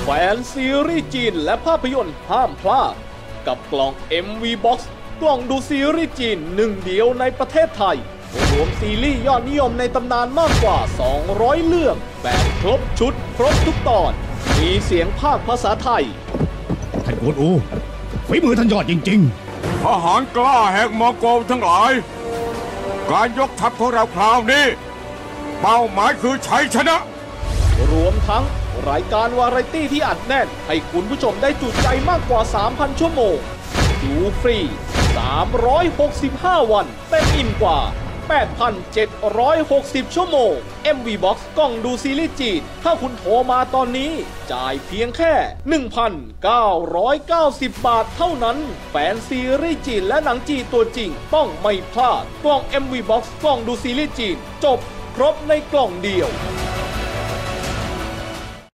แฟนซีรีส์จีนและภาพยนตร์ห้ามพลาดกับกล่อง MV Box กล่องดูซีรีส์จีนหนึ่งเดียวในประเทศไทยรวมซีรีส์ยอดนิยมในตำนานมากกว่า200เรื่องแบบครบชุดครบทุกตอนมีเสียงภาคภาษาไทยท่านกวนอูฝีมือท่านยอดจริงๆทหารกล้าแหกมองโกลทั้งหลายการยกทัพของเราคราวนี้เป้าหมายคือชัยชนะรวมทั้งรายการวาไรตี้ที่อัดแน่นให้คุณผู้ชมได้จุใจมากกว่า 3,000 ชั่วโมงดูฟรี365วันเต็มอิ่มกว่า 8,760 ชั่วโมง MV Box กล่องดูซีรีส์จีนถ้าคุณโทรมาตอนนี้จ่ายเพียงแค่ 1,990 บาทเท่านั้นแฟนซีรีส์จีนและหนังจีนตัวจริงต้องไม่พลาดกล่อง MV Box กล่องดูซีรีส์จีนจบครบในกล่องเดียว